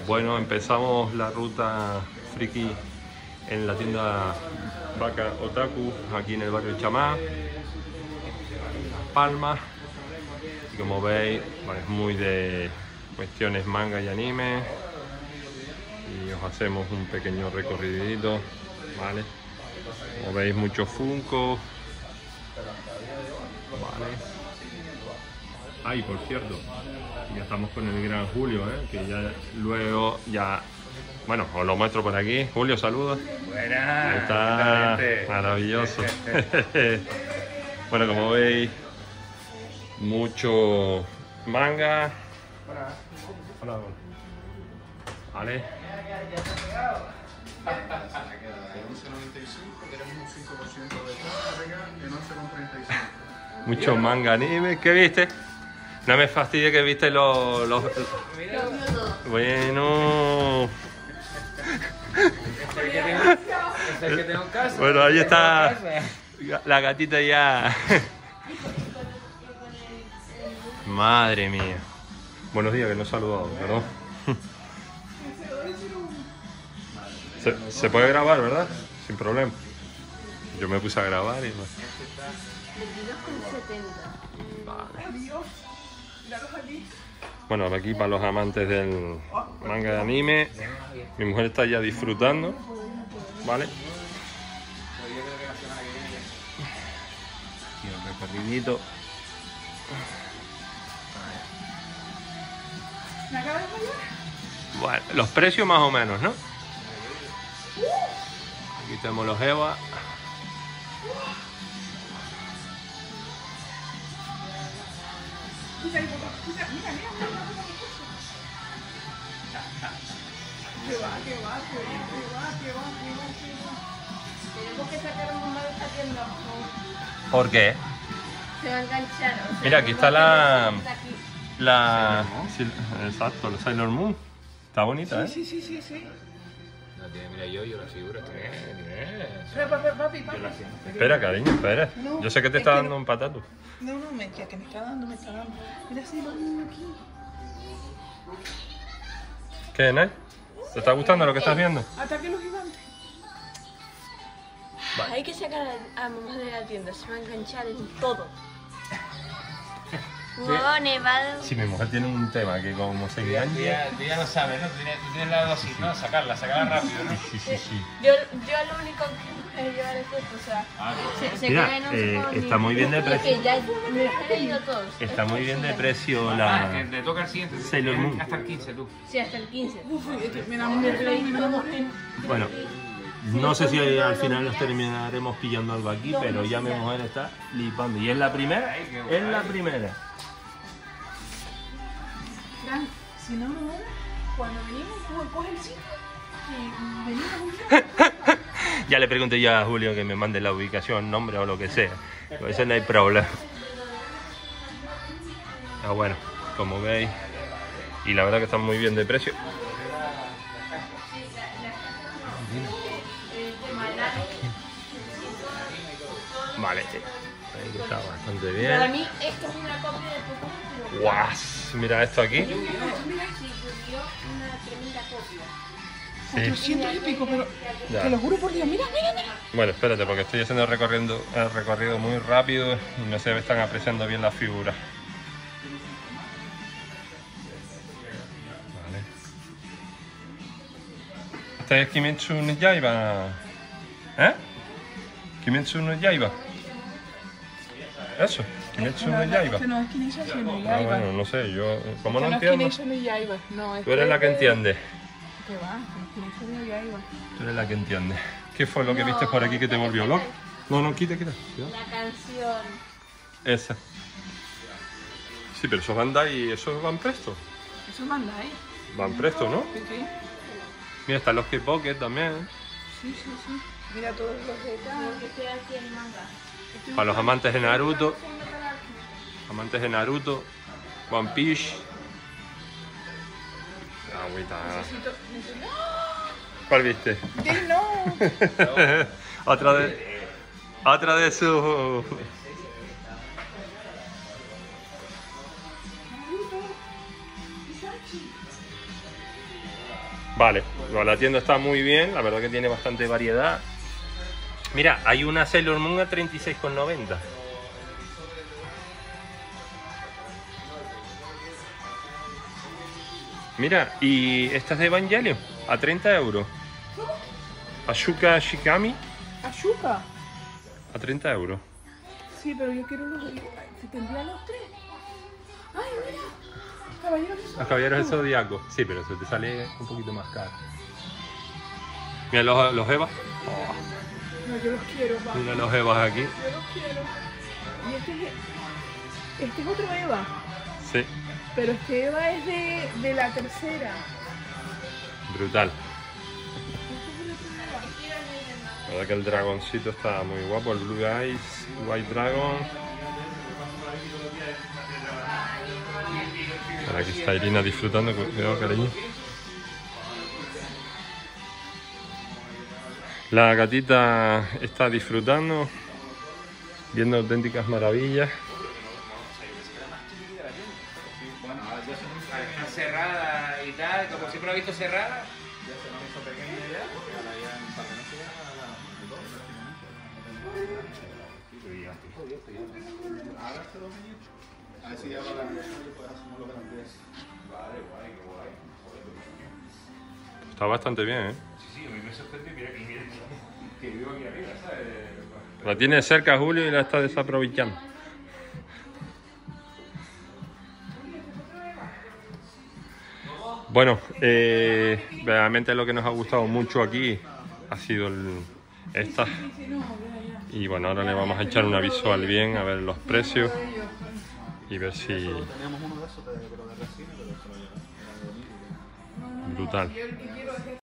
Bueno, empezamos la ruta friki en la tienda Vaca Otaku, aquí en el barrio Chamá, Las Palmas. Y como veis, bueno, es muy de cuestiones manga y anime. Y os hacemos un pequeño recorridito, ¿vale? Como veis, muchos Funko. Vale. Ay, por cierto, ya estamos con el gran Julio, que ya luego ya... Bueno, os lo muestro por aquí. Julio, saludos. Buenas. Ahí está, maravilloso. Bueno, como veis, mucho manga. Hola. Vale. De 11.95 queremos un 5% de carga en 11.35. Mucho manga anime. ¿Qué viste? No me fastidie que viste los... Bueno... Es el que tengo en casa. Bueno, ahí está la gatita ya. Madre mía. Buenos días, que no he saludado, perdón. Se puede grabar, ¿verdad? Sin problema. Yo me puse a grabar y no. 22,70. Vale. Bueno, aquí para los amantes del manga de anime, mi mujer está ya disfrutando, ¿vale? Y el recorridito. Bueno, los precios más o menos, ¿no? Aquí tenemos los EVA. Tenemos que sacar un bomba de esta tienda. ¿Por qué? Se va a enganchar. O sea, Mira, aquí está la... aquí. Sí, exacto, la Sailor Moon. Está bonita, ¿eh? Sí. No tiene, mira, yo la figura. Papi. Espera, cariño, espera. No, Yo sé que te es está que dando no. un patato. No, que me está dando. Mira, sí, lo mismo aquí. ¿Qué, Nay? ¿Te está gustando lo que estás viendo? Ataque los gigantes. Hay que sacar a mamá de la tienda. Se va a enganchar en todo. Huevo nevado. Sí, mi mujer tiene un tema que como se engancha... Tú ya lo sabes, ¿no? Tú tienes la dosis, ¿no? Sacarla rápido, ¿no? Sí. Yo lo único que es llevar esto, o sea, se Mira, queda en 11,10. está muy bien de Y es precio. que ya me he leído todos. Está muy bien de precio Que la... te toca el siguiente. Sailor Moon. Hasta el 15, tú. Sí, hasta el 15. Me enamoré. Bueno, no sé si al final nos terminaremos pillando algo aquí, pero ya mi mujer está flipando. Y es la primera, es la primera. Fran, si no, cuando venimos, tú coges el sitio y venimos un día. Ya le pregunté ya a Julio que me mande la ubicación, nombre o lo que sea. Por eso no hay problema. Ah, bueno, como veis. Y la verdad que están muy bien de precio. Vale, ahí está bastante Para bien. mí, esto es una copia de Pokémon. ¡Guas! Mira esto aquí. Sí, yo dio una tremenda copia. 400 y pico, pero Ya. te lo juro por Dios. Mira. Bueno, espérate, porque estoy haciendo el recorrido muy rápido y no se están apreciando bien las figuras. Vale. Este es Kimetsu no Yaiba. ¿Eh? Kimetsu no Yaiba. Eso, Kimetsu no Yaiba. Que no es Kimetsu no Ah, Yaiba. bueno, no sé, yo como Que no no es entiendo. Kimetsu no Yaiba. No, Tú eres la que entiende. Que va, Kimetsu no Yaiba. Tú eres la que entiende. ¿Qué fue lo que viste por aquí que te volvió loco? No, quita. Cuidado. La canción. Esa. Sí, pero esos Bandai, esos van presto. Eso manda, ¿eh? Van presto, ¿no? Sí. Mira, están los K-Pocket también. Sí. Mira todos los detalles. Porque estoy aquí en manga. Para los amantes de Naruto. Amantes de Naruto. One Piece. Agüita. Necesito... ¿Cuál viste? ¡No! Otra de sus... Vale, bueno, la tienda está muy bien, la verdad que tiene bastante variedad. Mira, hay una Sailor Moon a 36,90. Mira, y esta es de Evangelion, a 30 euros. Asuka Shikami, ¿Ayuca? a 30 euros. Sí, pero yo quiero los... ¿Se tendrían los tres? ¡Ay, mira! Caballeros del Los caballeros del Zodiaco. Sí, pero eso te sale un poquito más caro. Mira los Evas. No, yo los quiero, papá. Mira los Evas aquí. Yo los quiero. Y este es otro Eva. Sí, Pero este Eva es de la tercera. brutal. La verdad que el dragoncito está muy guapo, el Blue Eyes, White Dragon. Ahora aquí está Irina disfrutando, cuidado cariño. La gatita está disfrutando, viendo auténticas maravillas. Está cerrada y tal, como siempre la he visto cerrada. Está bastante bien, ¿eh? Sí, a mí me sorprende, mira que vivo aquí arriba, ¿sabes? La tiene cerca Julio y la está desaprovechando. Bueno, realmente lo que nos ha gustado mucho aquí ha sido esta. Y bueno, ahora le vamos a echar una visual bien, a ver los precios y ver si... Brutal.